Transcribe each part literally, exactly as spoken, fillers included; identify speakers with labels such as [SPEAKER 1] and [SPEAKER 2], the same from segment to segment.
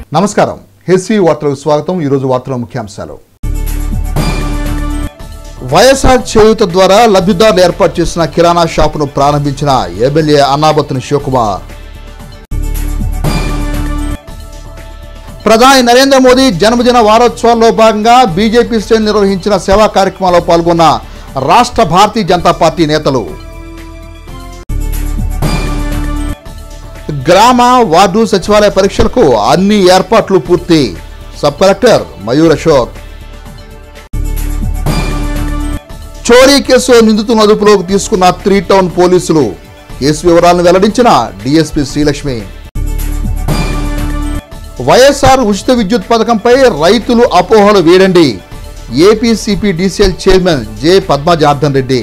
[SPEAKER 1] నమస్కారం, హెచ్సి వార్తలకు స్వాగతం. ఈరోజు వార్తల ముఖ్యాంశాలు. వైఎస్ఆర్ చేయూత ద్వారా లబ్ధిదారులు ఏర్పాటు చేసిన కిరాణా షాపును ప్రారంభించిన ఎమ్మెల్యే అన్నాబత్తుని శివకుమార్. ప్రధాని నరేంద్ర మోదీ జన్మదిన వారోత్సవాల్లో భాగంగా బీజేపీ శ్రేణులు నిర్వహించిన సేవా కార్యక్రమాల్లో పాల్గొన్న రాష్ట్ర భారతీయ జనతా పార్టీ నేతలు. గ్రామ వార్డు సచివాలయ పరీక్షలకు అన్ని ఏర్పాట్లు పూర్తి. Sub collector Mayur Ashok. చోరీ కేసు నిందితులను అదుపులోకి తీసుకున్న త్రీ టౌన్ పోలీసులు. కేసు వివరాలను వెల్లడించిన డీఎస్పీ శ్రీలక్ష్మి. వైఎస్ఆర్ ఉచిత విద్యుత్ పథకంపై రైతులు అపోహలు వీడండి. APCPDCL chairman J Padmajanardhan Reddy.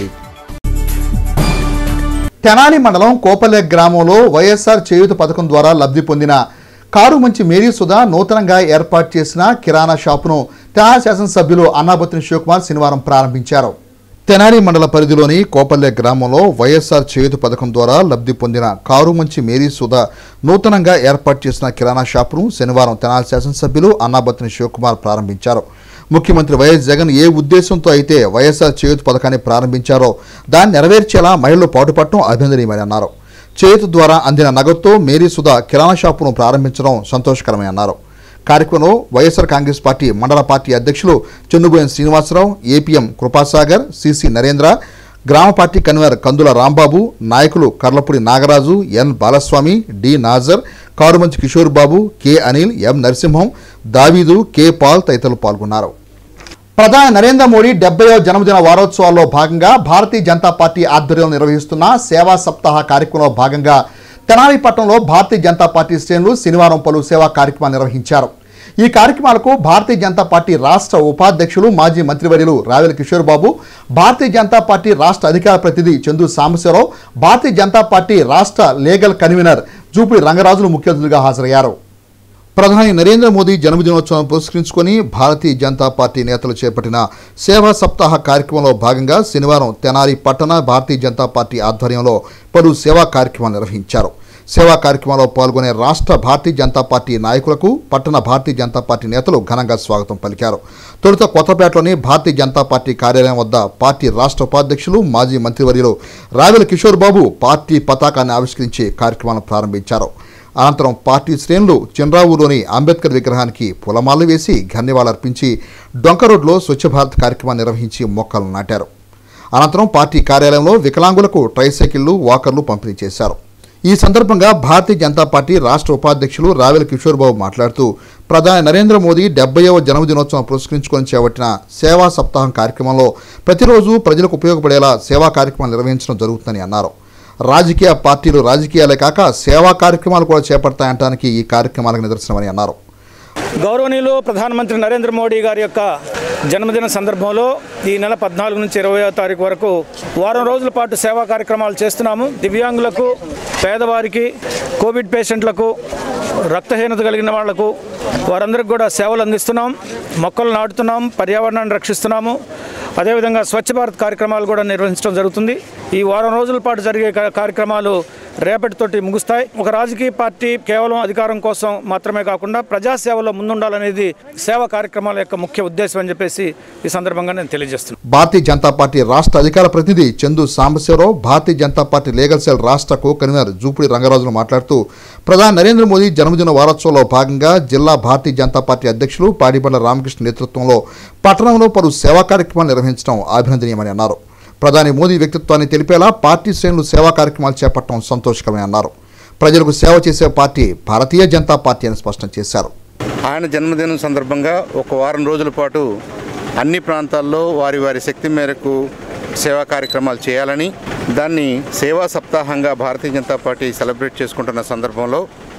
[SPEAKER 1] Tenali మండలం కోపల్లె గ్రామంలో వైఎస్ఆర్ చేయూత పథకం ద్వారా లబ్ధి పొందిన కారుమంచి మేరీ సుధా నూతనంగా ఏర్పాటు చేసిన కిరాణా షాపును తెనాలి శాసనసభ్యులు అన్నాబత్తుని శివకుమార్ శనివారం ప్రారంభించారు. తెనాలి మండల పరిధిలోని కోపల్లె గ్రామంలో వైఎస్ఆర్ చేయూత పథకం ద్వారా లబ్ధి పొందిన కారుమంచి మేరీ సుధా నూతనంగా ఏర్పాటు చేసిన కిరాణా షాపును శనివారం తెనాలి శాసనసభ్యులు అన్నాబత్తుని శివకుమార్ ప్రారంభించారు. ముఖ్యమంత్రి వైఎస్ జగన్ ఏ ఉద్దేశంతో అయితే వైఎస్ఆర్ చేయూత పథకాన్ని ప్రారంభించారో దాన్ని నెరవేర్చేలా మహిళలు పాటుపడటం అభినందనీయమని అన్నారు. చేయూత ద్వారా అందిన నగదుతో మేరీ సుధా కిరాణా షాపును ప్రారంభించడం సంతోషకరమని అన్నారు. కార్యక్రమంలో వైఎస్ఆర్ కాంగ్రెస్ పార్టీ మండల పార్టీ అధ్యక్షులు చెన్నుబోయిన శ్రీనివాసరావు, ఏపీఎం కృపాసాగర్, సిసి నరేంద్ర, గ్రామ పార్టీ కన్వీనర్ కందుల రాంబాబు, నాయకులు Karlapudi Nagaraju, N Balaswamy, D Nazar, Karumanchi Kishore Babu, K Anil, M Narasimham, Daveedu, K Paul తదితరులు పాల్గొన్నారు. ప్రధాని నరేంద్ర మోడీ డెబ్బైవ జన్మదిన వారోత్సవాల్లో భాగంగా భారతీయ జనతా పార్టీ ఆధ్వర్యంలో నిర్వహిస్తున్న సేవా సప్తాహ కార్యక్రమంలో భాగంగా తెనాలి పట్టణంలో భారతీయ జనతా పార్టీ శ్రేణులు శనివారం పలు సేవా కార్యక్రమాలు నిర్వహించారు. ఈ కార్యక్రమాలకు భారతీయ జనతా పార్టీ రాష్ట్ర ఉపాధ్యక్షులు మాజీ మంత్రివర్యులు రావెల కిషోర్ బాబు, భారతీయ జనతా పార్టీ రాష్ట్ర అధికార ప్రతినిధి చందు సాంబశివరావు, భారతీయ జనతా పార్టీ రాష్ట్ర లీగల్ కన్వీనర్ జూపిడి రంగరాజులు ముఖ్య అతిథులుగా హాజరయ్యారు. ప్రధాని నరేంద్ర మోదీ జన్మదినోత్సవం పురస్కరించుకొని భారతీయ జనతా పార్టీ నేతలు చేపట్టిన సేవా సప్తాహ కార్యక్రమంలో భాగంగా శనివారం తెనాలి పట్టణ భారతీయ జనతా పార్టీ ఆధ్వర్యంలో పలు సేవా కార్యక్రమాలు నిర్వహించారు. సేవా కార్యక్రమంలో పాల్గొనే రాష్ట్ర భారతీయ జనతా పార్టీ నాయకులకు పట్టణ భారతీయ జనతా పార్టీ నేతలు ఘనంగా స్వాగతం పలికారు. తొలుత కొత్తపేటలోని భారతీయ జనతా పార్టీ కార్యాలయం వద్ద పార్టీ రాష్ట్ర ఉపాధ్యక్షులు మాజీ మంత్రివర్యులు రావెల కిషోర్ బాబు పార్టీ పతాకాన్ని ఆవిష్కరించి కార్యక్రమాలను ప్రారంభించారు. అనంతరం పార్టీ శ్రేణులు చిన్రావులోని అంబేద్కర్ విగ్రహానికి పూలమాలలు వేసి ఘన్యవాళర్పించి డొంక రోడ్లో స్వచ్ఛ భారత్ కార్యక్రమాన్ని నిర్వహించి మొక్కలు నాటారు. అనంతరం పార్టీ కార్యాలయంలో వికలాంగులకు ట్రైసైకిళ్లు, వాకర్లు పంపిణీ చేశారు. ఈ సందర్భంగా భారతీయ జనతా పార్టీ రాష్ట్ర ఉపాధ్యక్షులు రావెల కిషోర్ బాబు మాట్లాడుతూ ప్రధాని నరేంద్ర మోదీ డెబ్బైవ జన్మదినోత్సవం పురస్కరించుకొని చేపట్టిన సేవా సప్తాహం కార్యక్రమంలో ప్రతిరోజు ప్రజలకు ఉపయోగపడేలా సేవా కార్యక్రమాలు నిర్వహించడం జరుగుతుందని అన్నారు. రాజకీయ పార్టీలు రాజకీయాలే కాక సేవా కార్యక్రమాలు కూడా చేపడతాయంటానికి ఈ కార్యక్రమాలకు నిదర్శనమని అన్నారు.
[SPEAKER 2] గౌరవనీయులు ప్రధానమంత్రి నరేంద్ర మోడీ గారి యొక్క జన్మదిన సందర్భంలో ఈ నెల పద్నాలుగు నుంచి ఇరవయో తారీఖు వరకు వారం రోజుల పాటు సేవా కార్యక్రమాలు చేస్తున్నాము. దివ్యాంగులకు, పేదవారికి, కోవిడ్ పేషెంట్లకు, రక్తహీనత కలిగిన వాళ్లకు వారందరికీ కూడా సేవలు అందిస్తున్నాం. మొక్కలు నాటుతున్నాం, పర్యావరణాన్ని రక్షిస్తున్నాము. అదేవిధంగా స్వచ్ఛ భారత్ కార్యక్రమాలు కూడా నిర్వహించడం జరుగుతుంది. ఈ వారం రోజుల పాటు జరిగే కార్యక్రమాలు రేపటితోటి ముగుస్తాయి. ఒక రాజకీయ పార్టీ కేవలం అధికారం కోసం మాత్రమే కాకుండా ప్రజాసేవలో ముందుండాలనేది సేవా కార్యక్రమాల యొక్క ముఖ్య ఉద్దేశం అని చెప్పేసి ఈ సందర్భంగా నేను తెలియజేస్తున్నాను.
[SPEAKER 1] భారతీయ జనతా పార్టీ రాష్ట్ర అధికార ప్రతినిధి Chandu Sambasivarao, Bharatiya Janata party legal cell రాష్ట్ర కో కన్వీనర్ జూపిడి రంగరాజులు మాట్లాడుతూ ప్రధాని నరేంద్ర మోదీ జన్మదిన వారోత్సవంలో భాగంగా జిల్లా భారతీయ జనతా పార్టీ అధ్యక్షులు పాడిబండ్ల రామకృష్ణ నేతృత్వంలో పట్టణంలో పలు సేవా కార్యక్రమాలు నిర్వహించడం అభినందనీయమని అన్నారు. ప్రధాని మోదీ వ్యక్తిత్వాన్ని తెలిపేలా పార్టీ శ్రేణులు సేవా కార్యక్రమాలు చేపట్టడం సంతోషకరమని అన్నారు. ప్రజలకు సేవ చేసే పార్టీ భారతీయ జనతా పార్టీ అని స్పష్టం చేశారు.
[SPEAKER 3] ఆయన జన్మదినం సందర్భంగా ఒక వారం రోజుల పాటు అన్ని ప్రాంతాల్లో వారి వారి శక్తి మేరకు సేవా కార్యక్రమాలు చేయాలని, దాన్ని సేవా సప్తాహంగా భారతీయ జనతా పార్టీ సెలబ్రేట్ చేసుకుంటున్న సందర్భంలో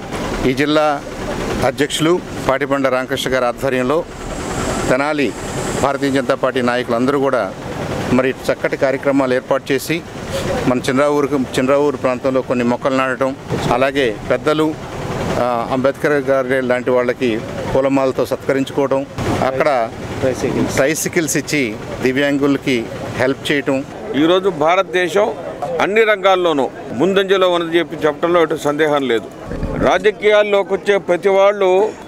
[SPEAKER 3] ఈ జిల్లా అధ్యక్షులు పాటిబండ రామకృష్ణ గారి ఆధ్వర్యంలో తెనాలి భారతీయ జనతా పార్టీ నాయకులందరూ కూడా మరి చక్కటి కార్యక్రమాలు ఏర్పాటు చేసి మన చిన్రావూరుకు చిన్రావూరు ప్రాంతంలో కొన్ని మొక్కలు నాటడం, అలాగే పెద్దలు అంబేద్కర్ గారి లాంటి వాళ్ళకి పూలమాలతో సత్కరించుకోవడం, అక్కడ ట్రైసైకిల్స్ ఇచ్చి దివ్యాంగులకి హెల్ప్ చేయటం.
[SPEAKER 4] ఈరోజు భారతదేశం అన్ని రంగాల్లోనూ ముందంజలో ఉన్నది చెప్పి చెప్పడంలో ఎటు సందేహం లేదు. రాజకీయాల్లోకి వచ్చే ప్రతి వాళ్ళు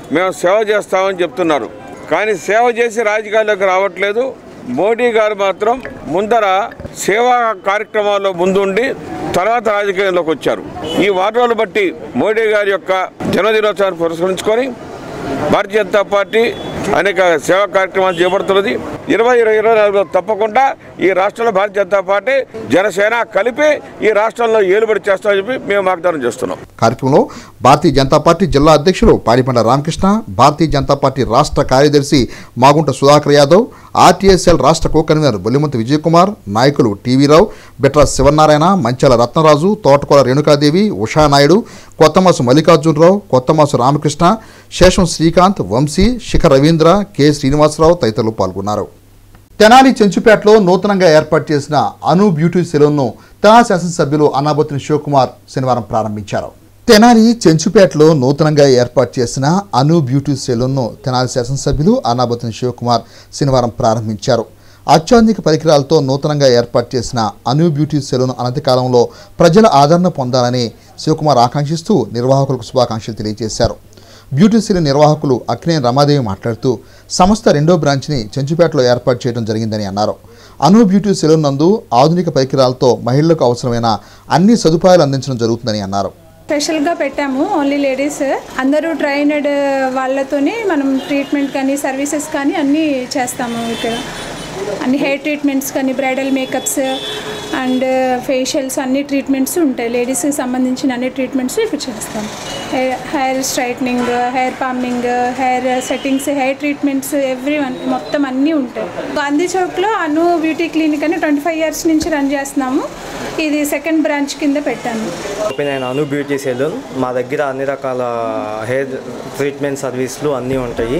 [SPEAKER 4] మేము సేవ చేస్తామని చెప్తున్నారు. కానీ సేవ చేసి రాజకీయాల్లోకి రావట్లేదు. మోడీ గారు మాత్రం ముందర సేవా కార్యక్రమాల్లో ముందుండి తర్వాత రాజకీయాల్లోకి వచ్చారు. ఈ వారం రోజులు బట్టి మోడీ గారి యొక్క జన్మదినోత్సవాన్ని పురస్కరించుకొని భారతీయ జనతా పార్టీ అనేక సేవా కార్యక్రమాలు చేపడుతున్నది. ఇరవై ఇరవై ఇరవై నాలుగులో తప్పకుండా ఈ రాష్ట్రంలో భారతీయ జనతా పార్టీ జనసేన కలిపి ఈ రాష్ట్రంలో ఏలుబడి చేస్తామని చెప్పి మేము వాగ్దానం చేస్తున్నాం.
[SPEAKER 1] కార్యక్రమంలో భారతీయ జనతా పార్టీ జిల్లా అధ్యక్షులు పాడిపండ రామకృష్ణ, భారతీయ జనతా పార్టీ రాష్ట్ర కార్యదర్శి మాగుంట సుధాకర్ యాదవ్, ఆర్టీఎస్ఎల్ రాష్ట్ర కో కన్వీనర్ బొల్లిమంతి విజయకుమార్, నాయకులు టీవీరావు, బిట్రా శివనారాయణ, మంచాల రత్నరాజు, తోటకూర రేణుకాదేవి, ఉషానాయుడు, కొత్తమాసు మల్లికార్జునరావు, కొత్తమాసు రామకృష్ణ, శేషం శ్రీకాంత్, వంశీ, శిఖర్ రవీంద్ర, కె శ్రీనివాసరావు తదితరులు పాల్గొన్నారు. తెనాలి చెంచుపేటలో నూతనంగా ఏర్పాటు చేసిన అను బ్యూటీ సెలూన్ను తెనాలి శాసనసభ్యులు అన్నాబత్తుని శివకుమార్ శనివారం ప్రారంభించారు. తెనాలి చెంచుపేటలో నూతనంగా ఏర్పాటు చేసిన అను బ్యూటీ సెలూన్ను తెనాలి శాసనసభ్యులు అన్నాబత్తుని శివకుమార్ శనివారం ప్రారంభించారు. అత్యాధునిక పరికరాలతో నూతనంగా ఏర్పాటు చేసిన అను బ్యూటీ సెలూన్ అనతి కాలంలో ప్రజల ఆదరణ పొందాలని శివకుమార్ ఆకాంక్షిస్తూ నిర్వాహకులకు శుభాకాంక్షలు తెలియజేశారు. బ్యూటీ సెలూన్ నిర్వాహకులు అక్కినేని రమాదేవి మాట్లాడుతూ సంస్థ రెండో బ్రాంచ్ని చెంచుపేటలో ఏర్పాటు చేయడం జరిగిందని అన్నారు. అను బ్యూటీ సెలూన్ నందు ఆధునిక పరికరాలతో మహిళలకు అవసరమైన అన్ని సదుపాయాలు అందించడం జరుగుతుందని అన్నారు.
[SPEAKER 5] స్పెషల్గా పెట్టాము, ఓన్లీ లేడీస్ అందరూ ట్రైనడ్ వాళ్ళతోనే మనం ట్రీట్మెంట్ కానీ సర్వీసెస్ కానీ అన్నీ చేస్తాము. ఇక్కడ అన్ని హెయిర్ ట్రీట్మెంట్స్ కానీ బ్రైడల్ మేకప్స్ అండ్ ఫేషియల్స్ అన్ని ట్రీట్మెంట్స్ ఉంటాయి. లేడీస్కి సంబంధించిన అన్ని ట్రీట్మెంట్స్ ఇప్పుడు చేస్తాం. Hair hair straightening, hair perming, hair settings, hair treatments every one మొత్తం అన్నీ ఉంటాయి. గాంధీ చౌక్లో అను బ్యూటీ క్లినిక్ అని ట్వంటీ ఫైవ్ ఇయర్స్ నుంచి రన్ చేస్తున్నాము. ఇది సెకండ్ బ్రాంచ్ కింద పెట్టాను.
[SPEAKER 6] నేను అను బ్యూటీ సెలూన్, మా దగ్గర అన్ని రకాల హెయిర్ ట్రీట్మెంట్ సర్వీసులు అన్నీ ఉంటాయి.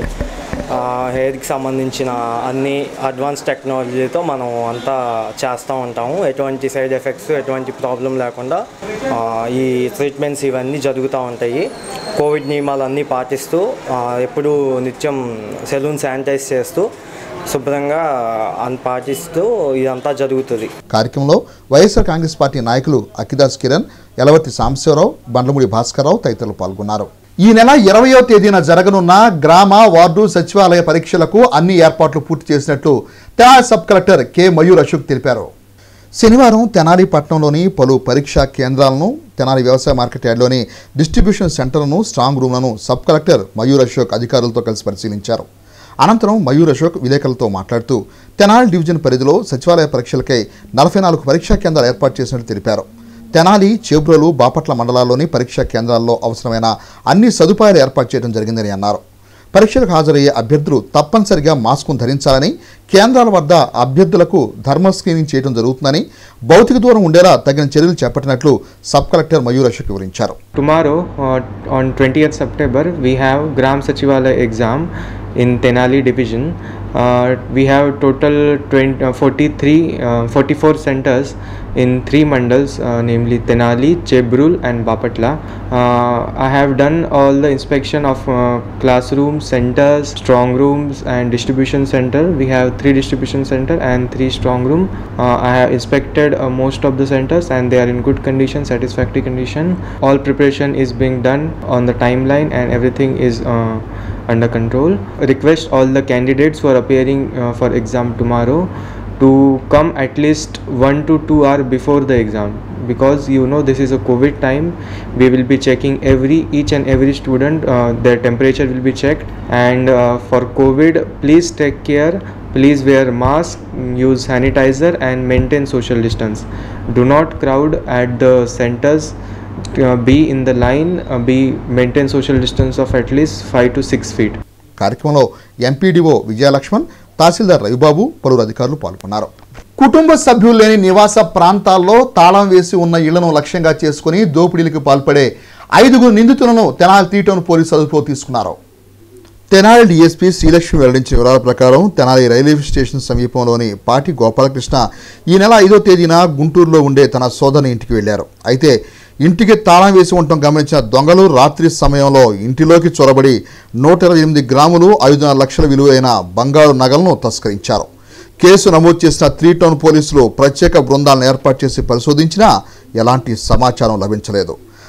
[SPEAKER 6] హెయిర్కి సంబంధించిన అన్ని అడ్వాన్స్ టెక్నాలజీతో మనం అంతా చేస్తూ ఉంటాము. ఎటువంటి సైడ్ ఎఫెక్ట్స్, ఎటువంటి ప్రాబ్లం లేకుండా ఈ ట్రీట్మెంట్స్ ఇవన్నీ జరుగుతూ ఉంటాయి. కోవిడ్ నియమాలన్నీ పాటిస్తూ ఎప్పుడూ నిత్యం సెలూన్ శానిటైజ్ చేస్తూ శుభ్రంగా అని పాటిస్తూ ఇదంతా జరుగుతుంది.
[SPEAKER 1] కార్యక్రమంలో వైఎస్ఆర్ కాంగ్రెస్ పార్టీ నాయకులు అక్కిదాస్ కిరణ్, యలవర్తి సాంబశివరావు, బండ్లమూడి భాస్కర్రావు తదితరులు పాల్గొన్నారు. ఈ నెల ఇరవయో తేదీన జరగనున్న గ్రామ వార్డు సచివాలయ పరీక్షలకు అన్ని ఏర్పాట్లు పూర్తి చేసినట్లు Tenali sub collector K Mayur Ashok తెలిపారు. శనివారం తెనాలి పట్టణంలోని పలు పరీక్షా కేంద్రాలను, తెనాలి వ్యవసాయ మార్కెట్ యార్డ్లోని డిస్ట్రిబ్యూషన్ సెంటర్లను, స్ట్రాంగ్ రూమ్లను సబ్ కలెక్టర్ మయూర్ అశోక్ అధికారులతో కలిసి పరిశీలించారు. అనంతరం మయూర్ అశోక్ విలేకరులతో మాట్లాడుతూ తెనాలి డివిజన్ పరిధిలో సచివాలయ పరీక్షలకై నలభై నాలుగు పరీక్షా కేంద్రాలు ఏర్పాటు చేసినట్లు తెలిపారు. తెనాలి, చేబ్రోలు, బాపట్ల మండలాల్లోని పరీక్షా కేంద్రాల్లో అవసరమైన అన్ని సదుపాయాలు ఏర్పాటు చేయడం జరిగిందని అన్నారు. పరీక్షలకు హాజరయ్యే అభ్యర్థులు తప్పనిసరిగా మాస్కును ధరించాలని, కేంద్రాల వద్ద అభ్యర్థులకు థర్మల్ స్క్రీనింగ్ చేయడం జరుగుతుందని, భౌతిక దూరం ఉండేలా తగిన చర్యలు చేపట్టినట్లు సబ్ కలెక్టర్ మయూర్ అశోక్ వివరించారు.
[SPEAKER 7] Tomorrow on twentieth September we have gram sachivalaya exam in Tenali division. Uh, we have total twenty, uh, forty-three, uh, forty-four centers in three mandals, uh, namely Tenali, Chebrul and Bapatla. Uh, I have done all the inspection of uh, classrooms, centers, strong rooms and distribution center. We have three distribution center and three strong room. Uh, I have inspected uh, most of the centers and they are in good condition, satisfactory condition. All preparation is being done on the timeline and everything is uh, under control. Request all the candidates who are appearing uh, for exam tomorrow to come at least one to two hours before the exam, because you know this is a COVID time. We will be checking every each and every student, uh, their temperature will be checked, and uh, for COVID please take care, please wear mask, use sanitizer and maintain social distance. Do not crowd at the centers. Uh, be in the line, uh, be maintain social distance of at least five to six feet.
[SPEAKER 1] కార్యక్రమంలో MPDO Vijayalakshman, tahsildar Ravibabu, పలువురు అధికారులు పాల్గొన్నారు. కుటుంబ సభ్యులు లేని నివాస ప్రాంతాల్లో తాళం వేసి ఉన్న ఇళ్లను లక్ష్యంగా చేసుకుని దోపిడీలకు పాల్పడే ఐదుగురు నిందితులను తెనాలి త్రీ టౌన్ పోలీసు అదుపులో తీసుకున్నారు. తెనాలి డీఎస్పీ శ్రీలక్ష్మి వెల్లడించిన వివరాల ప్రకారం తెనాలి రైల్వే స్టేషన్ సమీపంలోని పాటి గోపాలకృష్ణ ఈ నెల ఐదో తేదీన గుంటూరులో ఉండే తన సోదరుని ఇంటికి వెళ్లారు. అయితే ఇంటికి తాళం వేసి ఉండటం గమనించిన దొంగలు రాత్రి సమయంలో ఇంటిలోకి చొరబడి నూట ఇరవై ఎనిమిది గ్రాములు ఐదున్నర లక్షల విలువైన బంగారు నగలను తస్కరించారు. కేసు నమోదు చేసిన త్రీ టౌన్ పోలీసులు ప్రత్యేక బృందాలను ఏర్పాటు చేసి పరిశోధించినా ఎలాంటి సమాచారం లభించలేదు.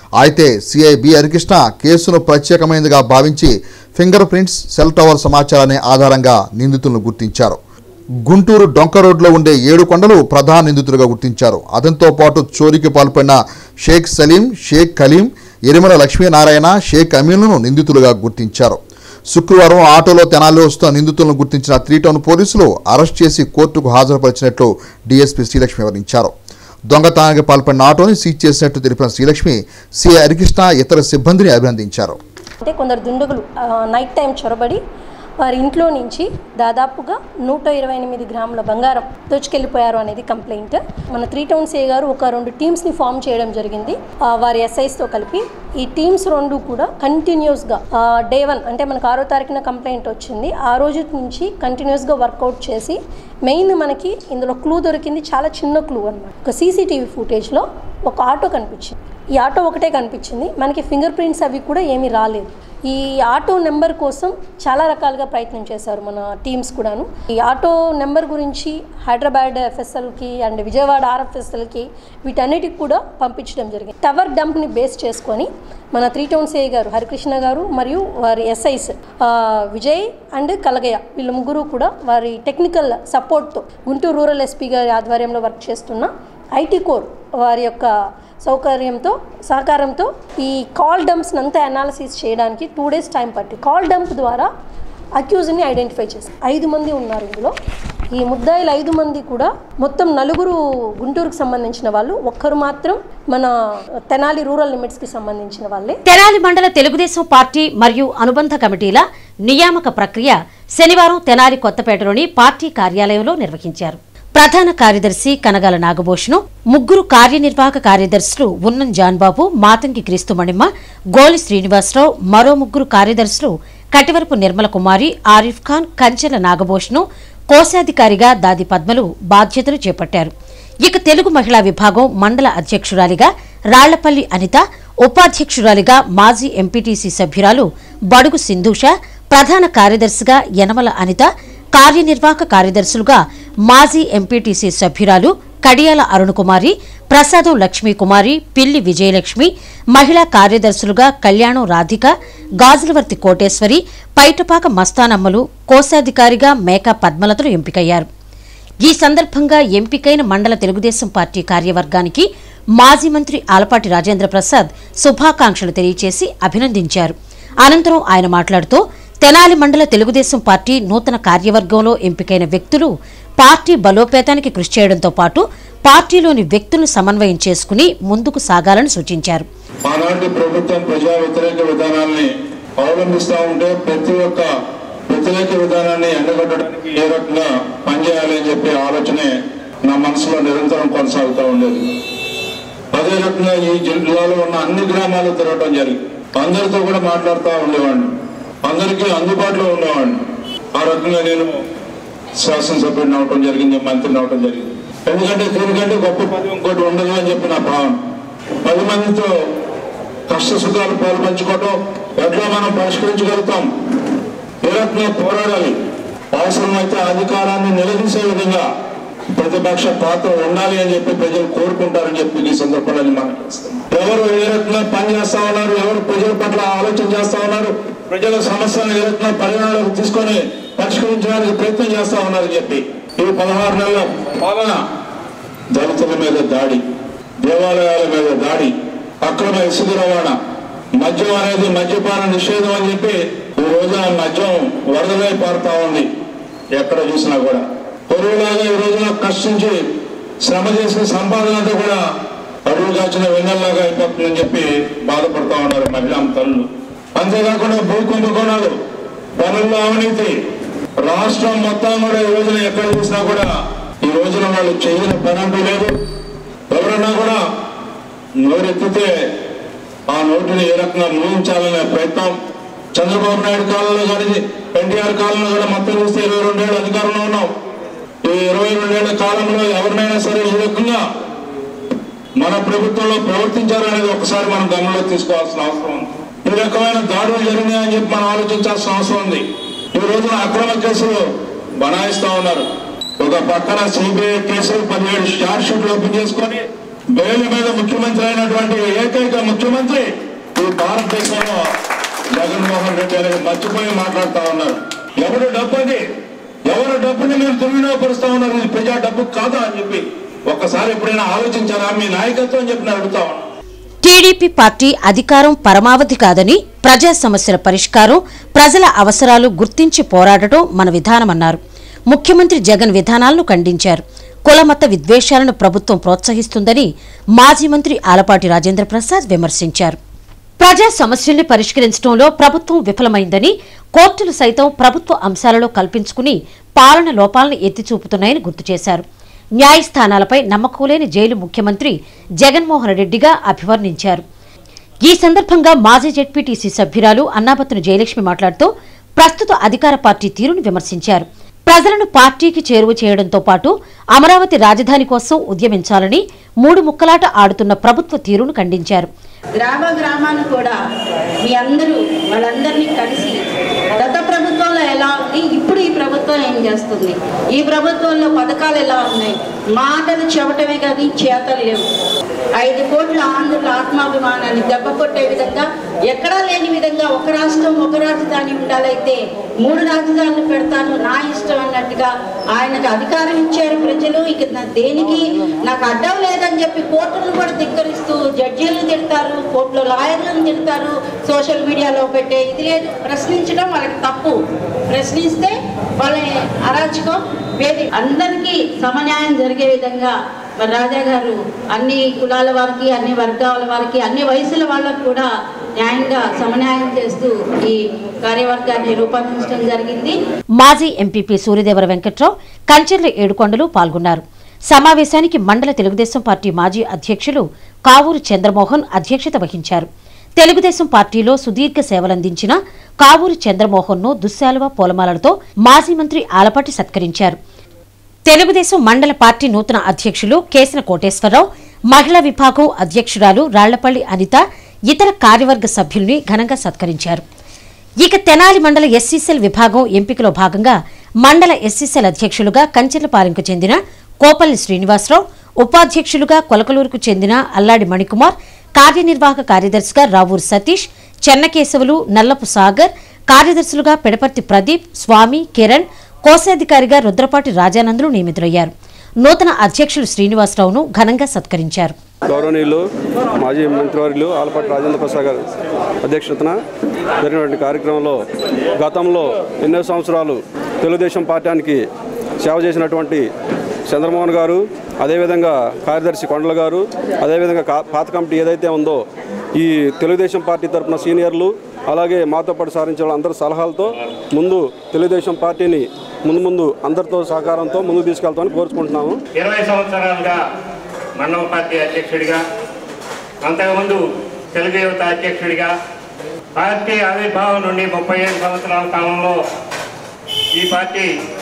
[SPEAKER 1] అయితే సిఐ బి హరికృష్ణ కేసును ప్రత్యేకమైనదిగా భావించి ఫింగర్ ప్రింట్స్, సెల్ టవర్ సమాచారాన్ని ఆధారంగా నిందితులను గుర్తించారు. గుంటూరు డొంక రోడ్లో ఉండే ఏడు కొండలు ప్రధాన నిందితులుగా గుర్తించారు. అతనితో పాటు చోరీకి పాల్పడిన షేక్ సలీం, షేక్ కలీం, ఎరిమల లక్ష్మీనారాయణ, షేక్ అమీన్లను నిందితులుగా గుర్తించారు. శుక్రవారం ఆటోలో తెనాలి వస్తున్న నిందితులను గుర్తించిన త్రీ టౌన్ పోలీసులు అరెస్ట్ చేసి కోర్టుకు హాజరుపరిచినట్లు డీఎస్పీ శ్రీలక్ష్మి వివరించారు. దొంగతనానికి పాల్పడిన ఆటోని సీజ్ చేసినట్టు తెలిపిన శ్రీలక్ష్మి సిఐ హరికృష్ణ ఇతర సిబ్బందిని అభినందించారు.
[SPEAKER 8] అంటే కొందరు దుండగులు నైట్ టైం చొరబడి వారి ఇంట్లో నుంచి దాదాపుగా నూట ఇరవై ఎనిమిది గ్రాముల బంగారం దోచుకెళ్ళిపోయారు అనేది కంప్లైంట్. మన త్రీ టౌన్ సిఐ గారు ఒక రెండు టీమ్స్ని ఫామ్ చేయడం జరిగింది వారి ఎస్ఐస్తో కలిపి. ఈ టీమ్స్ రెండు కూడా కంటిన్యూస్గా డే వన్ అంటే మనకు ఆరో తారీఖున కంప్లైంట్ వచ్చింది, ఆ రోజు నుంచి కంటిన్యూస్గా వర్కౌట్ చేసి మెయిన్ మనకి ఇందులో క్లూ దొరికింది, చాలా చిన్న క్లూ అన్నమాట. ఒక సీసీటీవీ ఫుటేజ్లో ఒక ఆటో కనిపించింది. ఈ ఆటో ఒకటే కనిపించింది, మనకి ఫింగర్ ప్రింట్స్ అవి కూడా ఏమీ రాలేదు. ఈ ఆటో నెంబర్ కోసం చాలా రకాలుగా ప్రయత్నం చేశారు మన టీమ్స్ కూడాను. ఈ ఆటో నెంబర్ గురించి హైదరాబాద్ ఎఫ్ఎస్ఎల్కి అండ్ విజయవాడ ఆర్ఎఫ్ఎస్ఎల్కి వీటన్నిటికి కూడా పంపించడం జరిగింది. టవర్ డంప్ని బేస్ చేసుకొని మన త్రీ టౌన్ సిఐ గారు హరికృష్ణ గారు మరియు వారి ఎస్ఐస్ విజయ్ అండ్ కలగయ్య వీళ్ళ ముగ్గురు కూడా వారి టెక్నికల్ సపోర్ట్తో గుంటూరు రూరల్ ఎస్పీ గారి ఆధ్వర్యంలో వర్క్ చేస్తున్న ఐటీ కోర్ వారి యొక్క సౌకర్యంతో సహకారంతో ఈ కాల్ డంప్స్ అంతా అనాలిసిస్ చేయడానికి టూ డేస్ టైం పట్టి కాల్ డంప్ ద్వారా అక్యూజ్ని ఐడెంటిఫై చేశారు. ఐదు మంది ఉన్నారు ఇందులో. ఈ ముద్దాయిలు ఐదు మంది కూడా మొత్తం నలుగురు గుంటూరుకు సంబంధించిన వాళ్ళు, ఒక్కరు మాత్రం మన తెనాలి రూరల్ లిమిట్స్కి సంబంధించిన వాళ్ళే.
[SPEAKER 9] తెనాలి మండల తెలుగుదేశం పార్టీ మరియు అనుబంధ కమిటీల నియామక ప్రక్రియ శనివారం తెనాలి కొత్తపేటలోని పార్టీ కార్యాలయంలో నిర్వహించారు. ప్రధాన కార్యదర్శి కనగాల నాగభూషణం, ముగ్గురు కార్యనిర్వాహక కార్యదర్శులు ఉన్నం జాన్బాబు, మాతంగి క్రీస్తుమణిమ్మ, గోలి శ్రీనివాసరావు, మరో ముగ్గురు కార్యదర్శులు కటివరపు నిర్మల కుమారి, ఆరిఫ్ ఖాన్, కంచెల నాగభూషణం, కోశాధికారిగా దాది పద్మలు బాధ్యతలు చేపట్టారు. ఇక తెలుగు మహిళా విభాగం మండల అధ్యక్షురాలిగా రాళ్లపల్లి అనిత, ఉపాధ్యక్షురాలిగా మాజీ ఎంపీటీసీ సభ్యురాలు బడుగు సింధూష, ప్రధాన కార్యదర్శిగా యనమల అనిత, కార్యనిర్వాహక కార్యదర్శులుగా మాజీ ఎంపీటీసీ సభ్యురాలు కడియాల అరుణకుమారి, ప్రసాదం లక్ష్మీకుమారి, పిల్లి విజయలక్ష్మి, మహిళా కార్యదర్శులుగా కళ్యాణం రాధిక, గాజులవర్తి కోటేశ్వరి, పైటపాక మస్తానమ్మలు, కోశాధికారిగా మేకా పద్మలతలు ఎంపికయ్యారు. ఈ సందర్భంగా ఎంపికైన మండల తెలుగుదేశం పార్టీ కార్యవర్గానికి మాజీ మంత్రి ఆలపాటి రాజేంద్ర ప్రసాద్ శుభాకాంక్షలు తెలియజేసి అభినందించారు. అనంతరం ఆయన మాట్లాడుతూ తెనాలి మండల తెలుగుదేశం పార్టీ నూతన కార్యవర్గంలో ఎంపికైన వ్యక్తులు పార్టీ బలోపేతానికి కృషి చేయడంతో పాటు పార్టీలోని వ్యక్తులను సమన్వయం చేసుకుని ముందుకు సాగాలని సూచించారు.
[SPEAKER 10] ఆనాటి ప్రభుత్వం ప్రజా వ్యతిరేక విధానాన్ని అవలంబిస్తూ ఉంటే ప్రతి ఒక్క వ్యతిరేక విధానాన్ని ఎండగట్టడానికి ఏ రకంగా పనిచేయాలి అని చెప్పే ఆలోచనే నా మనసులో నిరంతరం కొనసాగుతూ ఉండేది. అదే రకంగా ఈ జిల్లాలో ఉన్న అన్ని గ్రామాలు తిరగడం జరిగింది. అందరితో కూడా మాట్లాడుతూ ఉండేవాడిని, అందరికీ అందుబాటులో ఉండేవాడిని. ఆ రకంగా నేను శాసనసభ్యుడిని అవడం జరిగింది, మంత్రిని అవడం జరిగింది. ఎందుకంటే దీనికంటే గొప్ప పది ఇంకోటి ఉండదు అని చెప్పి నా భావన. పది మందితో కష్ట సుఖాలు పాలు పంచుకోవటం, ఎట్లా మనం పరిష్కరించగలుగుతాం, ఏ రకంగా పోరాడాలి, అవసరమైతే అధికారాన్ని నిలదీసే విధంగా ప్రతిపక్ష పాత్ర ఉండాలి అని చెప్పి ప్రజలు కోరుకుంటారని చెప్పి ఈ సందర్భంలో మనం ఎవరు ఏ రకంగా పనిచేస్తా ఉన్నారు, ఎవరు ప్రజల పట్ల ఆలోచన చేస్తా ఉన్నారు, ప్రజల సమస్యలను ఏ రకంగా పరిగణలోకి తీసుకొని పరిష్కరించడానికి ప్రయత్నం చేస్తా ఉన్నారని చెప్పి ఈ పదహారు నెలల పాలన దళితుల మీద దాడి, దేవాలయాల మీద దాడి, అక్రమ ఇసుక రవాణా, మద్యం అనేది మద్యపాన నిషేధం అని చెప్పి ఈ రోజు ఆ మద్యం వరదలై పారుతా ఉంది. ఎక్కడ చూసినా కూడా పొరుగులాగా ఈ రోజున కష్టించి శ్రమ చేసిన సంపాదన అంతా కూడా అడుగు కాచిన వెన్నెల్లాగా అయిపోతుందని చెప్పి బాధపడతా ఉన్నారు మహిళా తల్లులు. అంతేకాకుండా భూ కుంభకోణాలు, పనుల్లో అవినీతి, రాష్ట్రం మొత్తం కూడా ఈ రోజున ఎక్కడ చూసినా కూడా ఈ రోజున వాళ్ళు చేయని పని అంటూ లేదు. ఎవరన్నా కూడా నోరెత్తితే ఆ నోటిని ఏ రకంగా ముగించాలనే ప్రయత్నం చంద్రబాబు నాయుడు కాలంలో కానీ ఎన్టీఆర్ కాలంలో కూడా మొత్తం చూస్తే ఇరవై రెండేళ్ళు అధికారంలో ఉన్నాం. ఈ ఇరవై రెండేళ్ల కాలంలో ఎవరినైనా సరే ఈ రకంగా మన ప్రభుత్వంలో ప్రవర్తించారనేది ఒకసారి మనం గమనంలో తీసుకోవాల్సిన అవసరం ఉంది. ఈ రకమైన దాడులు జరిగినాయని చెప్పి మనం ఆలోచించాల్సిన అవసరం ఉంది. ఈ రోజున అక్రమ కేసులు బనాయిస్తా ఉన్నారు. ఒక పక్కన సిబిఐ కేసులు పదిహేడు షార్ట్ షీట్లు ఓపెన్ చేసుకొని బేల మీద ముఖ్యమంత్రి అయినటువంటి ఏకైక ముఖ్యమంత్రి ఈ భారతదేశంలో జగన్మోహన్ రెడ్డి అనేది మర్చిపోయి మాట్లాడుతూ ఉన్నారు. ఎవరు డబ్బుది, ఎవరు డబ్బుని మీరు దుర్వినియోగపరుస్తూ ఉన్నారు, ఇది ప్రజా డబ్బు కాదా అని చెప్పి ఒక్కసారి ఎప్పుడైనా ఆలోచించారా మీ నాయకత్వం అని చెప్పి నేను అడుగుతా ఉన్నాను.
[SPEAKER 9] టీడీపీ పార్టీ అధికారం పరమావధి కాదని, ప్రజా సమస్యల పరిష్కారం, ప్రజల అవసరాలు గుర్తించి పోరాడటం మన విధానమన్నారు. ముఖ్యమంత్రి జగన్ విధానాలను ఖండించారు. కులమత విద్వేషాలను ప్రభుత్వం ప్రోత్సహిస్తుందని మాజీ మంత్రి ఆలపాటి రాజేంద్ర ప్రసాద్ విమర్శించారు. ప్రజా సమస్యల్ని పరిష్కరించడంలో ప్రభుత్వం విఫలమైందని, కోర్టులు సైతం ప్రభుత్వ అంశాలలో కల్పించుకుని పాలన లోపాలను ఎత్తిచూపుతున్నాయని గుర్తు చేశారు. న్యాయస్థానాలపై నమ్మకం లేని జైలు ముఖ్యమంత్రి జగన్మోహన్ రెడ్డిగా అభివర్ణించారు. ఈ సందర్భంగా మాజీ జెడ్పీటీసీ సభ్యురాలు అన్నాబత్తుని జయలక్ష్మి మాట్లాడుతూ ప్రస్తుత అధికార పార్టీ తీరును విమర్శించారు. ప్రజలను పార్టీకి చేరువ చేయడంతో పాటు అమరావతి రాజధాని కోసం ఉద్యమించాలని మూడు ముక్కలాట ఆడుతున్న ప్రభుత్వ తీరును ఖండించారు.
[SPEAKER 11] గ్రామ గ్రామాన్ని కూడా మీ అందరూ వాళ్ళందరినీ కలిసి గత ప్రభుత్వంలో ఎలా ఉంది, ఇప్పుడు ఈ ప్రభుత్వం ఏం చేస్తుంది, ఈ ప్రభుత్వంలో పథకాలు ఎలా ఉన్నాయి, మాటలు చెప్పటమే కాదు చేతలు లేవు. ఐదు కోట్ల ఆంధ్రుల ఆత్మాభిమానాన్ని దెబ్బ కొట్టే విధంగా, ఎక్కడా లేని విధంగా ఒక రాష్ట్రం ఒక రాజధాని ఉండాలైతే మూడు రాజధానులు పెడతాను నా ఇష్టం అన్నట్టుగా ఆయనకు అధికారం ఇచ్చారు ప్రజలు. ఇక దేనికి నాకు అడ్డం లేదని చెప్పి కోర్టులను కూడా ధిక్కరిస్తూ జడ్జీలను తిడతారు, కోర్టులో లాయర్లను తిడతారు, సోషల్ మీడియాలో పెట్టే ఇది లేదు. ప్రశ్నించడం వాళ్ళకి తప్పు, ప్రశ్నిస్తే వాళ్ళ అరాచకం వేది. అందరికీ సమన్యాయం జరిగే విధంగా మరి రాజా గారు అన్ని కులాల వారికి, అన్ని వర్గాల వారికి, అన్ని వయసుల వాళ్ళకు కూడా న్యాయంగా సమన్యాయం చేస్తూ ఈ కార్యవర్గాన్ని రూపొందించడం జరిగింది.
[SPEAKER 9] మాజీ ఎంపీపీ సూర్యదేవర వెంకట్రావు, కంచెర్ల ఏడుకొండలు పాల్గొన్నారు. సమావేశానికి మండల తెలుగుదేశం పార్టీ మాజీ అధ్యక్షులు కావూరు చంద్రమోహన్ అధ్యక్షత వహించారు. తెలుగుదేశం పార్టీలో సుదీర్ఘ సేవలందించిన కావూరు చంద్రమోహన్ ను దుశ్శాలువ పూలమాలలతో మాజీ మంత్రి ఆలపాటి సత్కరించారు. తెలుగుదేశం మండల పార్టీ నూతన అధ్యక్షులు కేసన కోటేశ్వరరావు, మహిళా విభాగం అధ్యక్షురాలు రాళ్లపల్లి అనిత, ఇతర కార్యవర్గ సభ్యుల్ని ఘనంగా సత్కరించారు. ఇక తెనాలి మండల ఎస్సీసెల్ విభాగం ఎంపికలో భాగంగా మండల ఎస్సీసెల్ అధ్యక్షులుగా కంచెలపాలెంకు చెందిన కోపల్లి శ్రీనివాసరావు, ఉపాధ్యక్షులుగా కొలకలూరుకు చెందిన అల్లాడి మణికుమార్, కార్యనిర్వాహక కార్యదర్శిగా రావూరు సతీష్, చెన్నకేశవులు, నల్లపు సాగర్, కార్యదర్శులుగా పెడపర్తి ప్రదీప్, స్వామి, కిరణ్, కోశాధికారిగా రుద్రపాటి రాజానందులు నియమితులయ్యారు. నూతన అధ్యక్షులు శ్రీనివాసరావును ఘనంగా సత్కరించారు.
[SPEAKER 12] గౌరవనీయులు మాజీ మంత్రివర్యులు ఆలపాటి రాజేంద్ర ప్రసాద్ గారు అధ్యక్షతన జరిగినటువంటి కార్యక్రమంలో గతంలో ఎన్నో సంవత్సరాలు తెలుగుదేశం పార్టీకి సేవ చేసినటువంటి చంద్రమోహన్ గారు, అదేవిధంగా కార్యదర్శి కొండల గారు, అదేవిధంగా పాత కమిటీ ఏదైతే ఉందో ఈ తెలుగుదేశం పార్టీ తరఫున సీనియర్లు, అలాగే మాతో పాటు సారించే వాళ్ళందరి సలహాలతో ముందు తెలుగుదేశం పార్టీని ముందు ముందు అందరితో సహకారంతో ముందుకు తీసుకెళ్తామని కోరుకుంటున్నాము.
[SPEAKER 13] ఇరవై సంవత్సరాలుగా మండల పార్టీ అధ్యక్షుడిగా, అంతకుముందు తెలుగు యువత అధ్యక్షుడిగా, పార్టీ ఆవిర్భావం నుండి ముప్పై ఐదు సంవత్సరాల కాలంలో ఈ పార్టీ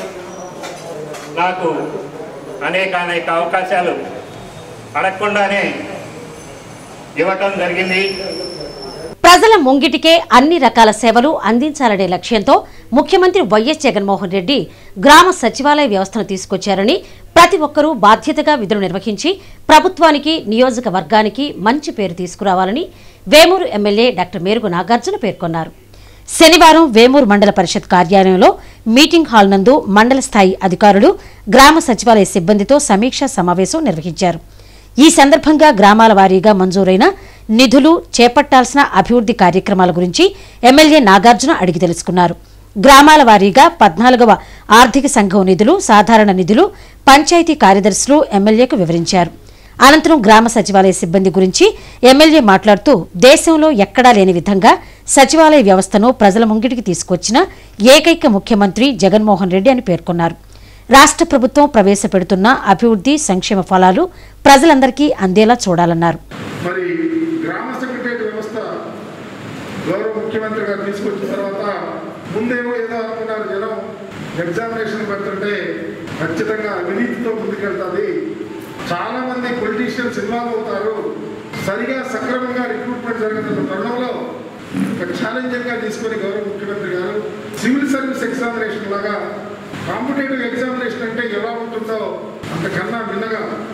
[SPEAKER 13] నాకు అనేక అనేక అవకాశాలు అడగకుండానే ఇవ్వటం జరిగింది.
[SPEAKER 9] ప్రజల ముంగిటికే అన్ని రకాల సేవలు అందించాలనే లక్ష్యంతో ముఖ్యమంత్రి వైఎస్ జగన్మోహన్ రెడ్డి గ్రామ సచివాలయ వ్యవస్థను తీసుకొచ్చారని, ప్రతి ఒక్కరూ బాధ్యతగా విధులు నిర్వహించి ప్రభుత్వానికి, నియోజకవర్గానికి మంచి పేరు తీసుకురావాలని వేమూరు ఎమ్మెల్యే డాక్టర్ మేరుగు నాగార్జున పేర్కొన్నారు. శనివారం వేమూరు మండల పరిషత్ కార్యాలయంలో మీటింగ్ హాల్ నందు మండల స్థాయి అధికారులు, గ్రామ సచివాలయ సిబ్బందితో సమీక్షా సమావేశం నిర్వహించారు. ఈ సందర్భంగా గ్రామాల వారీగా మంజూరైన నిధులు, చేపట్టాల్సిన అభివృద్ధి కార్యక్రమాల గురించి ఎమ్మెల్యే నాగార్జున అడిగి తెలుసుకున్నారు. గ్రామాల వారీగా పద్నాలుగవ ఆర్థిక సంఘం నిధులు, సాధారణ నిధులు పంచాయతీ కార్యదర్శులు ఎమ్మెల్యేకు వివరించారు. అనంతరం గ్రామ సచివాలయ సిబ్బంది గురించి ఎమ్మెల్యే మాట్లాడుతూ దేశంలో ఎక్కడా లేని విధంగా సచివాలయ వ్యవస్థను ప్రజల ముంగిటికి తీసుకొచ్చిన ఏకైక ముఖ్యమంత్రి జగన్మోహన్ రెడ్డి అని పేర్కొన్నారు. రాష్ట్ర ప్రభుత్వం ప్రవేశపెడుతున్న అభివృద్ధి సంక్షేమ ఫలాలు ప్రజలందరికీ అందేలా చూడాలన్నారు.
[SPEAKER 14] మరి గ్రామ సెక్రటరీ వ్యవస్థ గౌరవ ముఖ్యమంత్రి గారు తీసుకొచ్చిన తర్వాత ముందేమో ఏదో అనుకున్నారు, జనం ఎగ్జామినేషన్ పెడుతుంటే ఖచ్చితంగా అవినీతితో ముందుకెళ్తుంది, చాలా మంది పొలిటీషియన్స్ ఇన్వాల్వ్ అవుతారు, సరిగా సక్రమంగా రిక్రూట్మెంట్ జరుగుతున్న తరుణంలో ఒక ఛాలెంజింగ్ గా తీసుకొని గౌరవ ముఖ్యమంత్రి గారు సివిల్ సర్వీస్ ఎగ్జామినేషన్ లాగా కాంపిటేటివ్ ఎగ్జామినేషన్ అంటే ఎలా ఉంటుందో అంతకన్నా భిన్నగా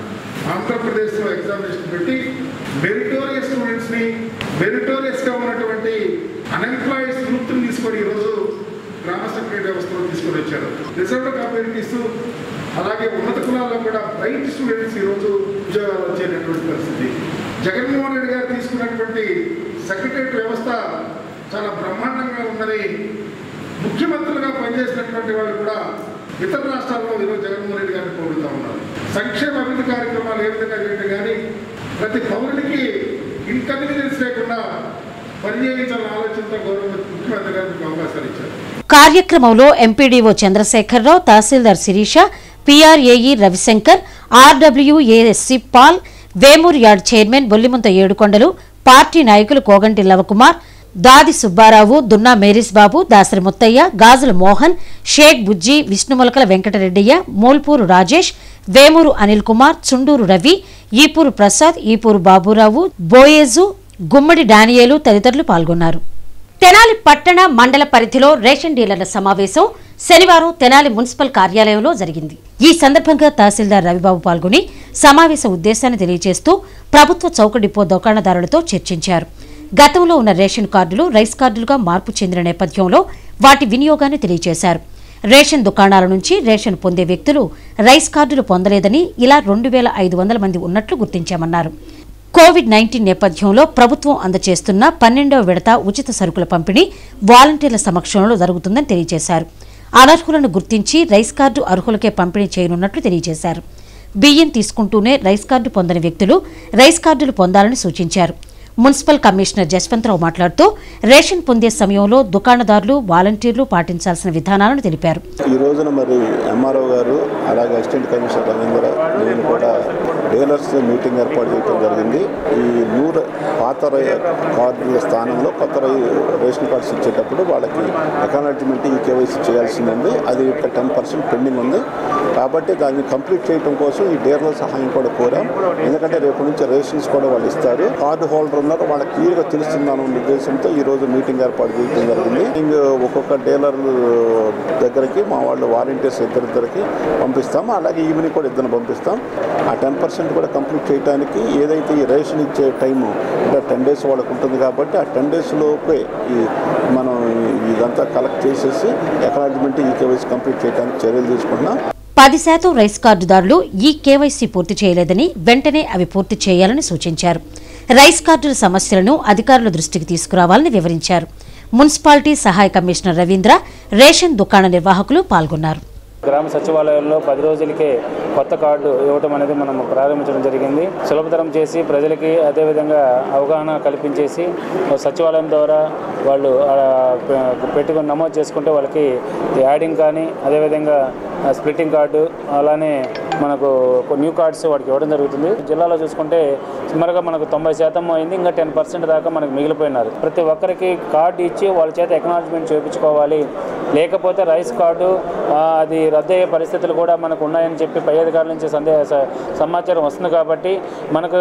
[SPEAKER 14] ఆంధ్రప్రదేశ్లో ఎగ్జామినేషన్ పెట్టి మెరిటోరియస్ స్టూడెంట్స్ని మెరిటోరియస్గా ఉన్నటువంటి అన్ఎంప్లాయిడ్ గ్రూప్ని తీసుకొని ఈరోజు గ్రామ సెక్రటరీ వ్యవస్థలో తీసుకొని వచ్చారు. రిజర్వ్డ్ కమ్యూనిటీస్ అలాగే ఉన్నత కులాల్లో కూడా బ్రైట్ స్టూడెంట్స్ ఈరోజు ఉద్యోగాలు వచ్చేటటువంటి పరిస్థితి. జగన్మోహన్ రెడ్డి గారు తీసుకున్నటువంటి సెక్రటరీ వ్యవస్థ చాలా బ్రహ్మాండంగా ఉందని ముఖ్యమంత్రులుగా పనిచేసినటువంటి వాళ్ళు కూడా ఇతర రాష్ట్రాల్లో ఈరోజు జగన్మోహన్ రెడ్డి గారిని పొగుడుతూ ఉన్నారు. సంక్షేమ అభివృద్ధి కార్యక్రమాలు ఏ విధంగా చేయడం కానీ ప్రతి పౌరుడికి ఇన్కన్వీనియన్స్ లేకుండా పనిచేయించాలన్న ఆలోచనతో గౌరవ ముఖ్యమంత్రి గారికి అవకాశాలు ఇచ్చారు.
[SPEAKER 9] కార్యక్రమంలో MPDO Chandrasekhararao, tahsildar Sirisha, PRAE Ravishankar, RWASC Paul, Vemuru yard chairman Bollimunta Edukondalu, party నాయకులు కోగంటి లవకుమార్, దాది సుబ్బారావు, దున్నా మేరీస్ బాబు, దాసరి ముత్తయ్య, గాజుల మోహన్, షేక్ బుజ్జి, విష్ణుములకల వెంకటరెడ్డయ్య, మూల్పూరు రాజేష్, వేమూరు అనిల్ కుమార్, చుండూరు రవి, ఈపూరు ప్రసాద్, ఈపూరు బాబురావు, బోయేజు, గుమ్మడి డానియేలు తదితరులు పాల్గొన్నారు. తెనాలి పట్టణ మండల పరిధిలో రేషన్ డీలర్ల సమావేశం శనివారం తెనాలి మున్సిపల్ కార్యాలయంలో జరిగింది. ఈ సందర్భంగా తహసీల్దార్ రవిబాబు పాల్గొని సమావేశ ఉద్దేశాన్ని తెలియజేస్తూ ప్రభుత్వ చౌక డిపో దుకాణదారులతో చర్చించారు. గతంలో ఉన్న రేషన్ కార్డులు రైస్ కార్డులుగా మార్పు చెందిన నేపథ్యంలో వాటి వినియోగాన్ని తెలియజేశారు. రేషన్ దుకాణాల నుంచి రేషన్ పొందే వ్యక్తులు రైస్ కార్డులు పొందలేదని ఇలా రెండు వేల ఐదు వందల మంది ఉన్నట్లు గుర్తించామన్నారు. కోవిడ్ నైన్టీన్ నేపథ్యంలో ప్రభుత్వం అందజేస్తున్న పన్నెండవ విడత ఉచిత సరుకుల పంపిణీ వాలంటీర్ల సమక్షంలో జరుగుతుందని తెలియజేశారు. అనర్హులను గుర్తించి రైస్ కార్డు అర్హులకే పంపిణీ చేయనున్నట్లు తెలియజేశారు. బియ్యం తీసుకుంటూనే రైస్ కార్డు పొందని వ్యక్తులు రైస్ కార్డులు పొందాలని సూచించారు. మున్సిపల్ కమిషనర్ జస్వంతరావు మాట్లాడుతూ రేషన్ పొందే సమయంలో దుకాణదారులు వాలంటీర్లు పాటించాల్సిన విధానాలను తెలిపారు.
[SPEAKER 15] ఈ రోజున మరి ఎంఆర్ఓ గారు అలాగే అసిస్టెంట్ కమిషనర్ రవీంద్ర నేను కూడా డీలర్స్ మీటింగ్ ఏర్పాటు చేయడం జరిగింది. ఈ నూరు పాత కార్డుల స్థానంలో కొత్త రేషన్ కార్డ్స్ ఇచ్చేటప్పుడు వాళ్ళకి అకానల్మెంట్ ఈ కేవైసీ చేయాల్సింది ఉంది. అది ఒక టెన్ పర్సెంట్ పెండింగ్ ఉంది. కాబట్టి దాన్ని కంప్లీట్ చేయడం కోసం ఈ డీలర్ సహాయం కూడా కోరాం. ఎందుకంటే రేపు నుంచి రేషన్స్ కూడా వాళ్ళు ఇస్తారు. కార్డు హోల్డర్ ఉన్నారో వాళ్ళకి క్లియర్గా తెలుస్తుందన్న ఉద్దేశంతో ఈ రోజు మీటింగ్ ఏర్పాటు చేయడం జరిగింది. ఒక్కొక్క డీలర్ దగ్గరికి మా వాళ్ళు వాలంటీర్స్ ఇద్దరిద్దరికి పంపిస్తాం. అలాగే ఈవినింగ్ కూడా ఇద్దరిని పంపిస్తాం. ఆ టెన్ పర్సెంట్ కూడా కంప్లీట్ చేయడానికి ఏదైతే ఈ రేషన్ ఇచ్చే టైము అంటే టెన్ డేస్ వాళ్ళకు ఉంటుంది కాబట్టి ఆ టెన్ డేస్ లోపే ఈ మనం ఇదంతా కలెక్ట్ చేసేసి అకానల్మెంట్ ఈ కేవైసీ కంప్లీట్ చేయడానికి చర్యలు తీసుకుంటున్నాం.
[SPEAKER 9] పది శాతం రైస్ కార్డుదారులు ఈ కేవైసీ పూర్తి చేయలేదని వెంటనే అవి పూర్తి చేయాలని సూచించారు. రైస్ కార్డుల సమస్యలను అధికారుల దృష్టికి తీసుకురావాలని వివరించారు. మున్సిపాలిటీ సహాయ కమిషనర్ రవీంద్ర, రేషన్ దుకాణ నిర్వాహకులు పాల్గొన్నారు.
[SPEAKER 16] గ్రామ సచివాలయాల్లో పది రోజులకే కొత్త కార్డు ఇవ్వటం అనేది మనం ప్రారంభించడం జరిగింది. సులభతరం చేసి ప్రజలకి అదేవిధంగా అవగాహన కల్పించేసి సచివాలయం ద్వారా వాళ్ళు పెట్టుకుని నమోదు చేసుకుంటే వాళ్ళకి యాడింగ్ కానీ అదేవిధంగా స్ప్లిట్టింగ్ కార్డు అలానే మనకు న్యూ కార్డ్స్ వాటికి ఇవ్వడం జరుగుతుంది. జిల్లాలో చూసుకుంటే సుమారుగా మనకు తొంభై శాతం అయింది. ఇంకా టెన్ పర్సెంట్ దాకా మనకు మిగిలిపోయినారు. ప్రతి ఒక్కరికి కార్డు ఇచ్చి వాళ్ళ చేత ఎకనాలజ్మెంట్ చేయించుకోవాలి. లేకపోతే రైస్ కార్డు అది రద్దయ్యే పరిస్థితులు కూడా మనకు ఉన్నాయని చెప్పి పై అధికారుల నుంచి సందేహ సమాచారం వస్తుంది. కాబట్టి మనకు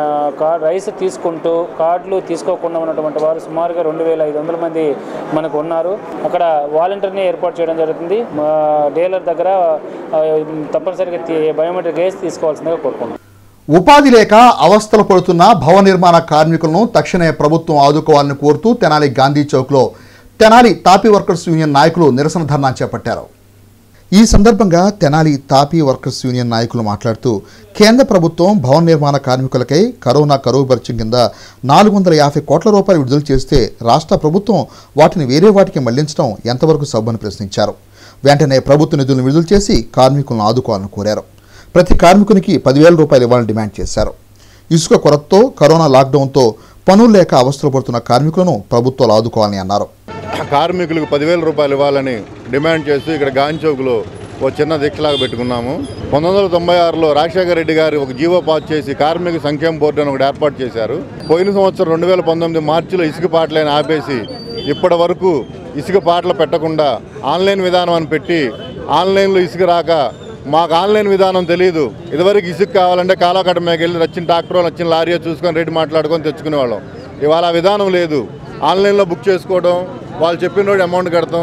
[SPEAKER 16] రైస్ తీసుకుంటూ కార్డులు తీసుకోకుండా ఉన్నటువంటి వారు సుమారుగా రెండు వేల ఐదు వందల మంది మనకు ఉన్నారు. అక్కడ వాలంటీర్ని ఏర్పాటు చేయడం జరుగుతుంది. డీలర్ దగ్గర తప్పనిసరిగా బయోమెట్రిక్ వేసి తీసుకోవాల్సిందిగా కోరుకుంటున్నాం.
[SPEAKER 1] ఉపాధి లేక అవస్థలు పడుతున్న భవన నిర్మాణ కార్మికులను తక్షణమే ప్రభుత్వం ఆదుకోవాలని కోరుతూ తెనాలి గాంధీ చౌక్లో తెనాలి తాపీ వర్కర్స్ యూనియన్ నాయకులు నిరసన ధర్నా చేపట్టారు. ఈ సందర్భంగా తెనాలి తాపీ వర్కర్స్ యూనియన్ నాయకులు మాట్లాడుతూ కేంద్ర ప్రభుత్వం భవన నిర్మాణ కార్మికులకై కరోనా కరువు భత్యం కింద నాలుగు వందల యాభై కోట్ల రూపాయలు విడుదల చేస్తే రాష్ట్ర ప్రభుత్వం వాటిని వేరే వాటికి మళ్లించడం ఎంతవరకు సబ్బని ప్రశ్నించారు. వెంటనే ప్రభుత్వ నిధులను విడుదల చేసి కార్మికులను ఆదుకోవాలని కోరారు. ప్రతి కార్మికునికి పదివేల రూపాయలు ఇవ్వాలని డిమాండ్ చేశారు. ఇసుక కొరతతో కరోనా లాక్డౌన్తో పనులు లేక అవస్థలు పడుతున్న కార్మికులను ప్రభుత్వాలు ఆదుకోవాలని అన్నారు.
[SPEAKER 17] కార్మికులకు పదివేల రూపాయలు ఇవ్వాలని డిమాండ్ చేస్తూ ఇక్కడ గాంధీ చౌక్లో ఒక చిన్న దీక్షలాగా పెట్టుకున్నాము. పంతొమ్మిది వందల తొంభై ఆరులో రాజశేఖర రెడ్డి గారు ఒక జీవో పాస్ చేసి కార్మిక సంక్షేమ బోర్డు అని ఒకటి ఏర్పాటు చేశారు. పోయిన సంవత్సరం రెండు వేల పంతొమ్మిది మార్చిలో ఇసుక పాటలను ఆపేసి ఇప్పటి వరకు ఇసుక పాటలు పెట్టకుండా ఆన్లైన్ విధానం అని పెట్టి ఆన్లైన్లో ఇసుక రాక మాకు ఆన్లైన్ విధానం తెలియదు. ఇదివరకు ఇసుక కావాలంటే కాలాకట్ట మేకి వెళ్ళి వచ్చిన ట్రాక్టర్ వచ్చిన లారీ చూసుకొని రేటు మాట్లాడుకొని తెచ్చుకునేవాళ్ళం. ఇవాళ ఆ విధానం లేదు. ఆన్లైన్లో బుక్ చేసుకోవడం, వాళ్ళు చెప్పిన రోజు అమౌంట్ కడతాం,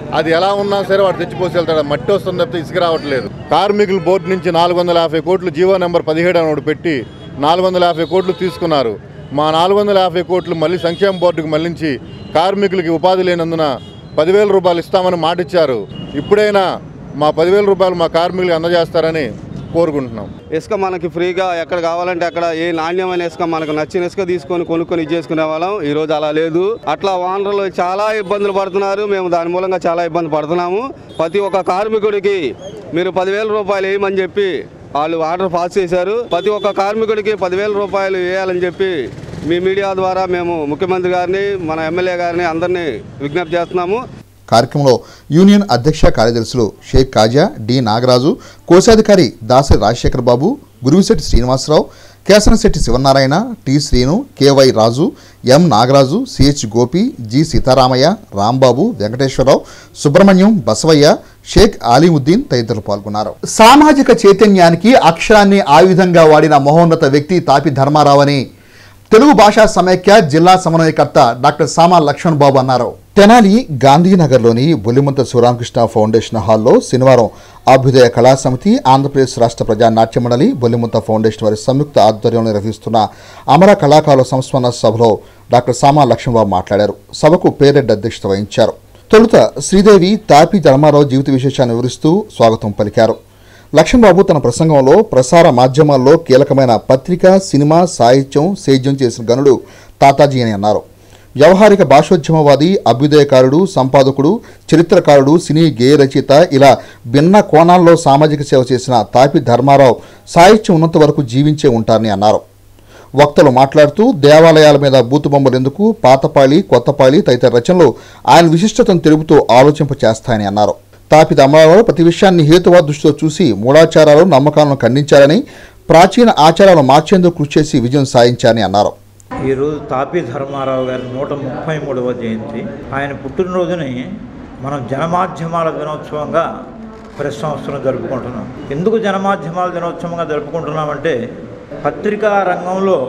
[SPEAKER 17] అది ఎలా ఉన్నా సరే వాడు తెచ్చిపోసి వెళ్తాడు. మట్టి వస్తుంది తప్పితే ఇసుక రావట్లేదు. కార్మికుల బోర్డు నుంచి నాలుగు వందల యాభై కోట్లు జీవో నెంబర్ పదిహేడు అని ఒకటి పెట్టి నాలుగు వందల యాభై కోట్లు తీసుకున్నారు. మా నాలుగు వందల యాభై కోట్లు మళ్ళీ సంక్షేమ బోర్డుకు మళ్లించి కార్మికులకి ఉపాధి లేనందున పదివేల రూపాయలు ఇస్తామని మాటిచ్చారు. ఇప్పుడైనా మా పదివేల రూపాయలు మా కార్మికులకు అందజేస్తారని కోరుకుంటున్నాం.
[SPEAKER 12] ఇసుక మనకి ఫ్రీగా ఎక్కడ కావాలంటే అక్కడ ఏ నాణ్యమైన ఇసుక మనకు నచ్చిన ఇసుక తీసుకొని కొనుక్కొని ఇచ్చేసుకునే వాళ్ళం. ఈరోజు అలా లేదు. అట్లా ఓనర్లు చాలా ఇబ్బందులు పడుతున్నారు. మేము దాని మూలంగా చాలా ఇబ్బంది పడుతున్నాము. ప్రతి ఒక్క కార్మికుడికి మీరు పదివేల రూపాయలు వేయమని చెప్పి వాళ్ళు ఆర్డర్ పాస్ చేశారు. ప్రతి ఒక్క కార్మికుడికి పదివేల రూపాయలు వేయాలని చెప్పి మీ మీడియా ద్వారా మేము ముఖ్యమంత్రి గారిని మన ఎమ్మెల్యే గారిని అందరినీ విజ్ఞప్తి చేస్తున్నాము.
[SPEAKER 1] కార్యక్రమంలో యూనియన్ అధ్యక్ష కార్యదర్శులు షేక్ కాజా, డి నాగరాజు, కోశాధికారి Dasari Rajasekhar Babu, Guruvisetti Srinivasarao, Kesanasetti Sivanarayana, T Srinu, KY Raju, M Nagaraju, CH Gopi, G Sitaramaiah, Rambabu, Venkateswararao, Subrahmanyam, Basavaiah, Shaik Alimuddin తదితరులు పాల్గొన్నారు. సామాజిక చైతన్యానికి అక్షరాన్ని ఆయుధంగా వాడిన మహోన్నత వ్యక్తి తాపి ధర్మారావు అని తెలుగు భాషా సమైక్య జిల్లా సమన్వయకర్త డాక్టర్ సామా లక్ష్మణ్ బాబు అన్నారు. తెనాలి గాంధీనగర్లోని బొల్లిమంత శివరామకృష్ణ ఫౌండేషన్ హాల్లో శనివారం అభ్యుదయ కళా సమితి, ఆంధ్రప్రదేశ్ రాష్ట్ర ప్రజా నాట్య మండలి, బొల్లిమంత ఫౌండేషన్ వారి సంయుక్త ఆధ్వర్యంలో నిర్వహిస్తున్న అమర కళాకారుల సంస్మరణ సభలో డాక్టర్ సామా లక్ష్మణ్ బాబు మాట్లాడారు. సభకు పేరెడ్డి అధ్యక్షత వహించారు. తొలుత శ్రీదేవి తాపి ధర్మారావు జీవిత విశేషాన్ని వివరిస్తూ స్వాగతం పలికారు. లక్ష్మణబాబు తన ప్రసంగంలో ప్రసార మాధ్యమాల్లో కీలకమైన పత్రిక, సినిమా, సాహిత్యం, సేద్యం చేసిన గనుడు తాతాజీ అని అన్నారు. వ్యవహారిక భాషోద్యమవాది, అభ్యుదయకారుడు, సంపాదకుడు, చరిత్రకారుడు, సినీ గేయ రచయిత ఇలా భిన్న కోణాల్లో సామాజిక సేవ చేసిన తాపి ధర్మారావు సాహిత్యం ఉన్నంత వరకు జీవించే ఉంటారని అన్నారు. వక్తలు మాట్లాడుతూ దేవాలయాల మీద బూతుబొమ్మలు ఎందుకు, పాతపాళి, కొత్తపాళి తదితర రచనలు ఆయన విశిష్టతను తెలుపుతూ ఆలోచింప చేస్తాయని అన్నారు. తాపి ధర్మారావు ప్రతి విషయాన్ని హేతువాద దృష్టితో చూసి మూఢాచారాలు, నమ్మకాలను ఖండించారని, ప్రాచీన ఆచారాలు మార్చేందుకు కృషి చేసి విజయం సాధించారని అన్నారు.
[SPEAKER 18] ఈరోజు తాపి ధర్మారావు గారి నూట ముప్పై మూడవ జయంతి. ఆయన పుట్టినరోజుని మనం జనమాధ్యమాల దినోత్సవంగా ప్రెస్ సంస్థను జరుపుకుంటున్నాం. ఎందుకు జనమాధ్యమాల దినోత్సవంగా జరుపుకుంటున్నామంటే పత్రికా రంగంలో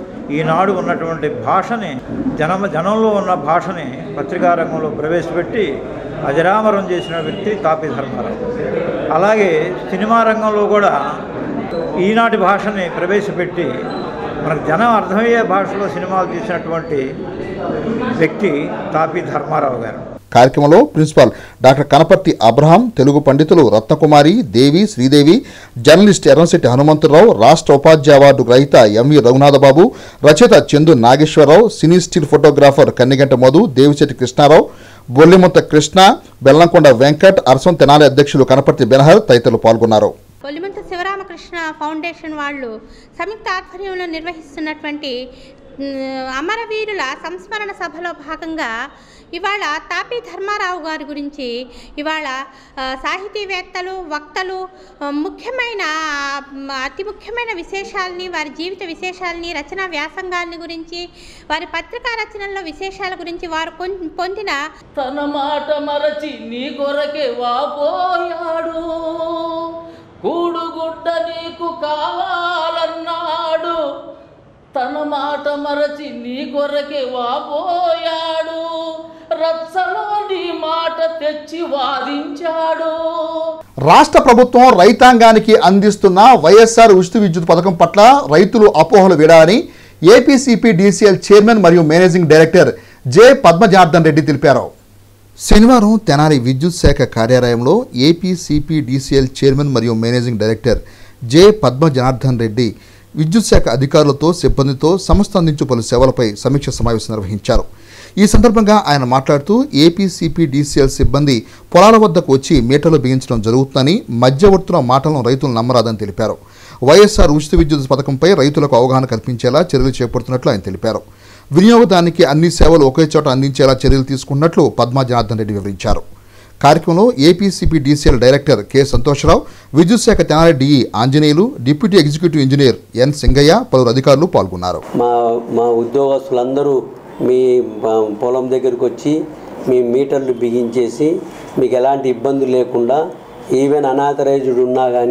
[SPEAKER 18] ఈనాడు ఉన్నటువంటి భాషని జన జనంలో ఉన్న భాషని పత్రికా రంగంలో ప్రవేశపెట్టి అజరామరం చేసిన వ్యక్తి తాపి ధర్మారావు. అలాగే సినిమా రంగంలో కూడా ఈనాటి భాషని ప్రవేశపెట్టి మనకు జనం అర్థమయ్యే భాషలో సినిమాలు తీసినటువంటి వ్యక్తి తాపి ధర్మారావు గారు.
[SPEAKER 1] కార్యక్రమంలో principal doctor Kanaparthi Abraham, Telugu పండితులు రత్నకుమారి, దేవి, శ్రీదేవి, జర్నలిస్ట్ ఎర్రంశెట్టి హనుమంతరావు, రాష్ట్ర ఉపాధ్యాయ అవార్డు గ్రహీత ఎంవి రఘునాథబాబు, రచయిత Chandu Nageswararao, cine still photographer Kanniganta Madhu, Devisetti Krishnarao, Bollimunta Krishna, Bellamkonda Venkat, Arasam Tenali అధ్యక్షులు కనపర్తి బెనహర్ తదితరులు పాల్గొన్నారు.
[SPEAKER 19] బొల్లిమంత శివరామకృష్ణ ఫౌండేషన్ వాళ్ళు సంయుక్త ఆధ్వర్యంలో నిర్వహిస్తున్నటువంటి అమరవీరుల సంస్మరణ సభలో భాగంగా ఇవాళ తాపి ధర్మారావు గారి గురించి ఇవాళ సాహితీవేత్తలు, వక్తలు ముఖ్యమైన అతి ముఖ్యమైన విశేషాలని, వారి జీవిత విశేషాలని, రచనా వ్యాసంగాల్ని గురించి, వారి పత్రికా రచనల్లో విశేషాల గురించి వారు పొందిన
[SPEAKER 20] తన మాట మరచి నీ కొరకే వాపోయాడు, కూడుగుడ్డ నీకు కావాలన్నాడు, తన మాట మరచి నీ కొరకే వాపోయాడు, రచ్చలో నీ మాట తెచ్చి వాదించాడు.
[SPEAKER 1] రాష్ట్ర ప్రభుత్వం రైతాంగానికి అందిస్తున్న వైఎస్ఆర్ ఉచిత విద్యుత్ పథకం పట్ల రైతులు అపోహలు వీడాలని ఏపీసీపీ డీసీఎల్ చైర్మన్ మరియు managing director J Padmajanardhan Reddy తెలిపారు. శనివారం తెనాలి విద్యుత్ శాఖ కార్యాలయంలో ఏపీసీపీ డీసీఎల్ చైర్మన్ మరియు managing director J Padmajanardhan Reddy విద్యుత్ శాఖ అధికారులతో, సిబ్బందితో సంస్థ అందించు పలు సేవలపై సమీక్ష సమావేశం నిర్వహించారు. ఈ సందర్భంగా ఆయన మాట్లాడుతూ ఏపీసీపీ డీసీఎల్ సిబ్బంది పొలాల వద్దకు వచ్చి మీటర్లు బిగించడం జరుగుతుందని, మధ్యవర్తుల మాటలను రైతులు నమ్మరాదని తెలిపారు. వైఎస్ఆర్ ఉచిత విద్యుత్ పథకంపై రైతులకు అవగాహన కల్పించేలా చర్యలు చేపడుతున్నట్లు ఆయన తెలిపారు. వినియోగదానికి అన్ని సేవలు ఒకే చోట అందించేలా చర్యలు తీసుకున్నట్లు పద్మా జనార్దన్ రెడ్డి వివరించారు. కార్యక్రమంలో APCPDCL director K Santhosharao, విద్యుత్ శాఖ Tenali DE Anjaneyulu, deputy executive engineer N Singaiah, పలువురు అధికారులు పాల్గొన్నారు.
[SPEAKER 21] మా మా ఉద్యోగస్తులందరూ మీ పొలం దగ్గరకు వచ్చి మీ మీటర్లు బిగించేసి మీకు ఎలాంటి ఇబ్బంది లేకుండా, ఈవెన్ అనాథరైజ్డ్ ఉన్నా కానీ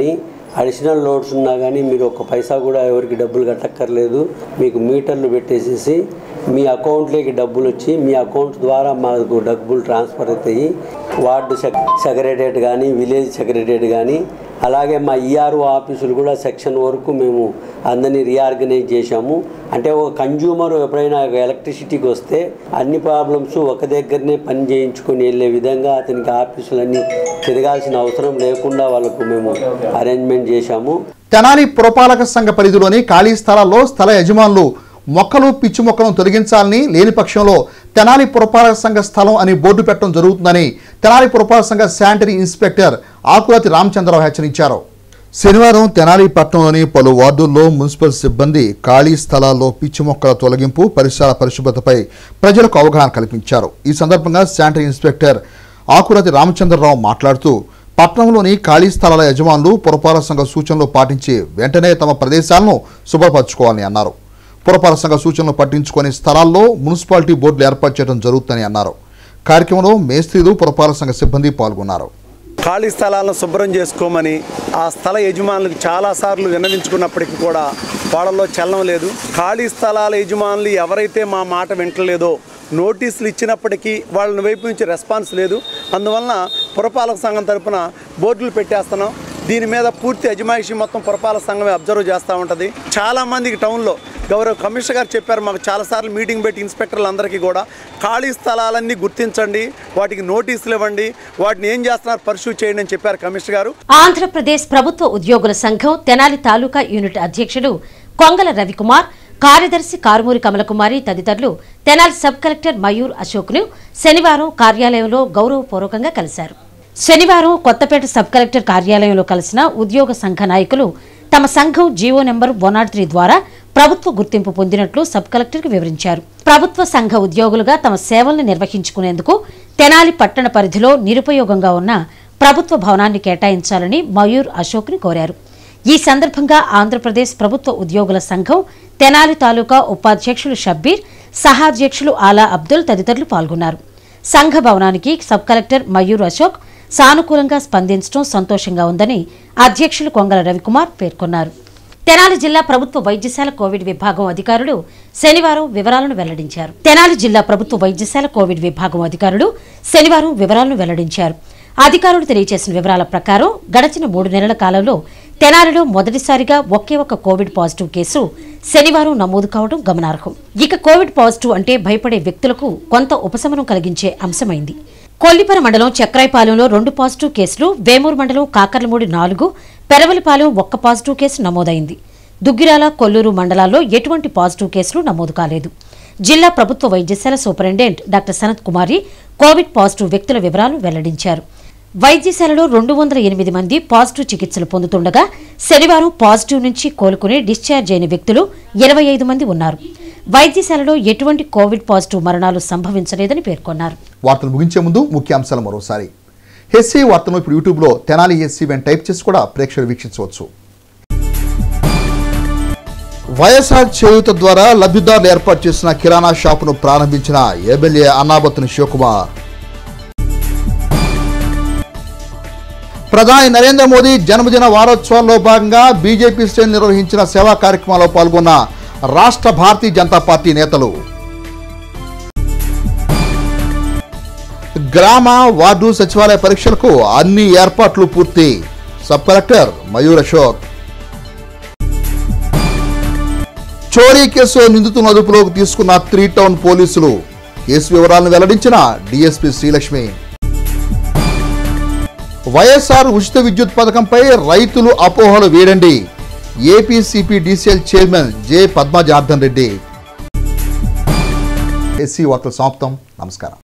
[SPEAKER 21] అడిషనల్ లోడ్స్ ఉన్నా కానీ మీరు ఒక పైసా కూడా ఎవరికి డబ్బులు కట్టక్కర్లేదు. మీకు మీటర్లు పెట్టేసేసి మీ అకౌంట్లోకి డబ్బులు వచ్చి మీ అకౌంట్ ద్వారా మాకు డబ్బులు ట్రాన్స్ఫర్ అవుతాయి. వార్డు సెక్రటరేట్ కానీ విలేజ్ సెక్రటరేట్ కానీ అలాగే మా ఈఆర్ఓ ఆఫీసులు కూడా సెక్షన్ వరకు మేము అందరినీ రీఆర్గనైజ్ చేశాము. అంటే ఒక కన్జ్యూమర్ ఎప్పుడైనా ఎలక్ట్రిసిటీకి వస్తే అన్ని ప్రాబ్లమ్స్ ఒక దగ్గరనే పని చేయించుకొని వెళ్ళే విధంగా అతనికి ఆఫీసులన్నీ తిరగాల్సిన అవసరం లేకుండా వాళ్ళకు మేము అరేంజ్మెంట్ చేశాము.
[SPEAKER 1] తెనాలి పురపాలక సంఘ పరిధిలోని ఖాళీ స్థలాల్లో స్థల యజమానులు మొక్కలు పిచ్చి మొక్కలను తొలగించాలని, లేని పక్షంలో తెనాలి పురపాలక సంఘ స్థలం అని బోర్డు పెట్టడం జరుగుతుందని తెనాలి పురపాలక సంఘ శానిటరీ ఇన్స్పెక్టర్ ఆకురాతి రామచంద్రరావు హెచ్చరించారు. శనివారం తెనాలి పట్టణంలోని పలు వార్డుల్లో మున్సిపల్ సిబ్బంది ఖాళీ స్థలాల్లో పిచ్చి మొక్కల తొలగింపు, పరిసరాల పరిశుభ్రతపై ప్రజలకు అవగాహన కల్పించారు. ఈ సందర్భంగా శానిటరీ ఇన్స్పెక్టర్ ఆకురాతి రామచంద్రరావు మాట్లాడుతూ పట్టణంలోని ఖాళీ స్థలాల యజమానులు పురపాలక సంఘ సూచనలు పాటించి వెంటనే తమ ప్రదేశాలను శుభ్రపరచుకోవాలని అన్నారు. పురపాలక సంఘ సూచనలు పట్టించుకొని స్థలాల్లో మున్సిపాలిటీ బోర్డులు ఏర్పాటు చేయడం జరుగుతుందని అన్నారు. కార్యక్రమంలో మేస్త్రీలు, పురపాలక సంఘ సిబ్బంది పాల్గొన్నారు.
[SPEAKER 2] ఖాళీ స్థలాలను శుభ్రం చేసుకోమని ఆ స్థల యజమానులకు చాలాసార్లు విన్నవించుకున్నప్పటికీ కూడా వాళ్ళలో చలనం లేదు. ఖాళీ స్థలాల యజమానులు ఎవరైతే మా మాట వింటలేదో నోటీసులు ఇచ్చినప్పటికీ వాళ్ళ వైపు నుంచి రెస్పాన్స్ లేదు. అందువలన పురపాలక సంఘం తరఫున బోర్డులు పెట్టేస్తున్నాం. దీని మీద పూర్తి అజమాయిషి మొత్తం పురపాలక సంఘమే అబ్జర్వ్ చేస్తూ ఉంటుంది. చాలామందికి టౌన్లో గౌరవ కమిషనర్ గారు చెప్పారు, మాకు చాలాసార్లు మీటింగ్ పెట్టి ఇన్స్పెక్టర్లు అందరికీ కూడా ఖాళీ స్థలాలన్నీ గుర్తించండి, వాటికి నోటీసులు ఇవ్వండి, వాటిని ఏం చేస్తున్నారు పర్సూ చేయండి అని చెప్పారు కమిషనర్ గారు.
[SPEAKER 9] ఆంధ్రప్రదేశ్ ప్రభుత్వ ఉద్యోగుల సంఘం తెనాలి తాలూకా యూనిట్ అధ్యక్షుడు కొంగల రవికుమార్, కార్యదర్శి కారుమూరి కమలకుమారి తదితరులు తెనాలి సబ్ కలెక్టర్ మయూర్ అశోక్ను శనివారం కార్యాలయంలో గౌరవపూర్వకంగా కలిశారు. శనివారం కొత్తపేట సబ్ కలెక్టర్ కార్యాలయంలో కలిసిన ఉద్యోగ సంఘ నాయకులు తమ సంఘం GO number one nought three ద్వారా ప్రభుత్వ గుర్తింపు పొందినట్లు సబ్ కలెక్టర్కు వివరించారు. ప్రభుత్వ సంఘ ఉద్యోగులుగా తమ సేవలను నిర్వహించుకునేందుకు తెనాలి పట్టణ పరిధిలో నిరుపయోగంగా ఉన్న ప్రభుత్వ భవనాన్ని కేటాయించాలని మయూర్ అశోక్ని కోరారు. ఈ సందర్భంగా ఆంధ్రప్రదేశ్ ప్రభుత్వ ఉద్యోగుల సంఘం తెనాలి తాలూకా ఉపాధ్యక్షులు షబ్బీర్, సహాధ్యక్షులు ఆలా అబ్దుల్ తదితరులు పాల్గొన్నారు. సంఘ భవనానికి సబ్ కలెక్టర్ మయూర్ అశోక్ సానుకూలంగా స్పందించడం సంతోషంగా ఉందని అధ్యక్షులు కొంగల రవికుమార్ పేర్కొన్నారు. తెనాలి జిల్లా ప్రభుత్వ వైద్యశాల కోవిడ్ విభాగం అధికారులు శనివారం వివరాలను వెల్లడించారు. తెనాలి జిల్లా ప్రభుత్వ వైద్యశాల కోవిడ్ విభాగం అధికారులు శనివారం వివరాలను వెల్లడించారు. అధికారులు తెలియజేసిన వివరాల ప్రకారం గడచిన మూడు నెలల కాలంలో తెనాలిలో మొదటిసారిగా ఒకే ఒక కోవిడ్ పాజిటివ్ కేసు శనివారం నమోదు కావడం గమనార్హం. ఇక కోవిడ్ పాజిటివ్ అంటే భయపడే వ్యక్తులకు కొంత ఉపశమనం కలిగించే అంశమైంది. కొల్లిపర మండలం చక్రాయపాలెంలో రెండు పాజిటివ్ కేసులు, వేమూరు మండలం కాకర్లమూడి నాలుగు, పెరవలిపాలెం ఒక్క పాజిటివ్ కేసు నమోదైంది. దుగ్గిరాల, కొల్లూరు మండలాల్లో ఎటువంటి పాజిటివ్ కేసులు నమోదు కాలేదు. జిల్లా ప్రభుత్వ వైద్యశాల superintendent doctor Sanath Kumari Covid positive వ్యక్తుల వివరాలు వెల్లడించారు. వైద్యశాలలో రెండు వందల ఎనిమిది మంది పాజిటివ్ చికిత్సలు పొందుతుండగా శనివారం పాజిటివ్ నుంచి కోలుకుని డిశ్చార్జ్ అయిన వ్యక్తులు ఇరవై ఐదు మంది ఉన్నారు. వైద్యశాలలో ఎటువంటి కోవిడ్ పాజిటివ్ మరణాలు సంభవించలేదని పేర్కొన్నారు.
[SPEAKER 1] వార్తలు ముగించే ముందు ముఖ్యాంశాలు మరోసారి. హెస్సీ వార్తను ఇప్పుడు యూట్యూబ్లో తెనాలి హెస్సీ వెన్ టైప్ చేసి కూడా ప్రేక్షకులు వీక్షించవచ్చు. వైఎస్ఆర్ చేయూత ద్వారా లబ్ధిదారులు ఏర్పాటు చేసిన కిరాణా షాపును ప్రారంభించిన ఎమ్మెల్యే అన్నాబత్తుని శివకుమార్. ప్రధాని నరేంద్ర మోదీ జన్మదిన వారోత్సవాల్లో భాగంగా బీజేపీ శ్రేణులు నిర్వహించిన సేవా కార్యక్రమాల్లో పాల్గొన్న రాష్ట్ర భారతీయ జనతా పార్టీ నేతలు. గ్రామ, వార్డు సచివాలయ పరీక్షలకు అన్ని ఏర్పాట్లు పూర్తి, సబ్ కలెక్టర్ మయూర్ అశోక్. చోరీ కేసు నిందితులను అదుపులోకి తీసుకున్న త్రీ టౌన్ పోలీసులు, కేసు వివరాలను వెల్లడించిన డీఎస్పీ శ్రీలక్ష్మి. వైఎస్ఆర్ ఉచిత విద్యుత్ పథకంపై రైతులు అపోహలు వీడండి, APCPDCL chairman J Padmajardhan Reddy. SC వార్తలు సమాప్తం. నమస్కారం.